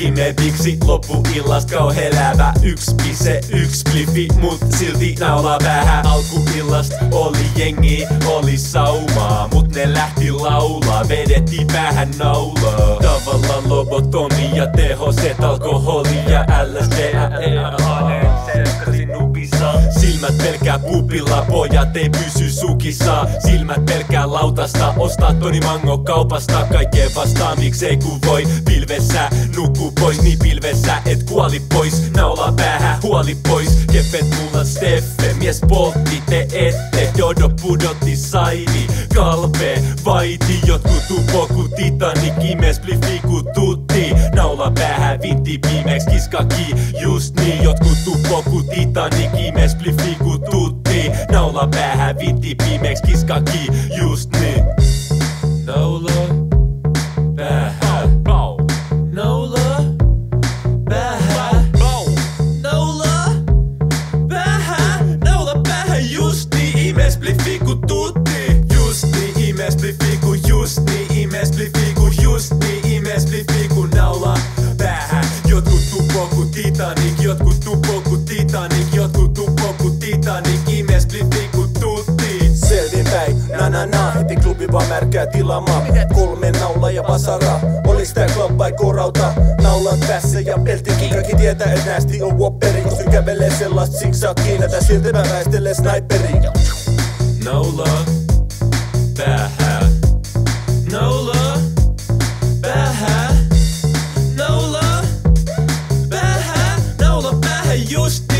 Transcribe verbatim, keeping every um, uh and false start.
Himeviksi loppuillast kauhe elävä. Yks pise, yks pliffi, mut silti naula vähän. Alkuillast oli jengi, oli saumaa, mut ne lähti laulaa, vedettiin päähän naulaa. Tavallaan lobotomia, tehoset, alkoholia, L S D, silmät pelkää pupilla, pojat ei pysy sukissa. Silmät pelkää lautasta, ostaa Toni Mango kaupasta. Kaikkeen vastaan, miksei ku voi pilvessä. Nuku pois, niin pilvessä et kuoli pois. Naula päähän, huoli pois. Kepet mulla Steffe, mies poltti te ette. Dodo pudotti saini, kalpe vaiti. Jotkut tupo ku Titanic, imes pliffi ku tutti. Naula päähän, vintti viimeeks kiskaki, just niin. Jotkut tupo ku Titanic, imes pliffi ku tutti. Naula päähän, vintti viimeeks kiskaki, just niin. Naula päähän, naula päähän, naula päähän, naula päähän, just niin. Imes pliffi ku tutti, just niin. Imes pliffi ku just niin. Imes pliffi ku just niin. Imes pliffi ku naula päähän. Jotkut tupo ku Titanic, jotkut tupo ku Titanic, jotkut tupo ku Titanic, imes pliffi ku tutti. Selvinpäin, na na na, heti klubi vaan märkää tilaamaan. Kolme naula ja vasara, olis tää club vai korauta? Naulat päässä ja peltikin, kaikki tietää et näästi on whopperi. Kun se kävelee sellaist zigzagkiin, näitä silti mä väistelen sniperiin. Naula päähän, naula päähän, naula päähän, naula päähän, just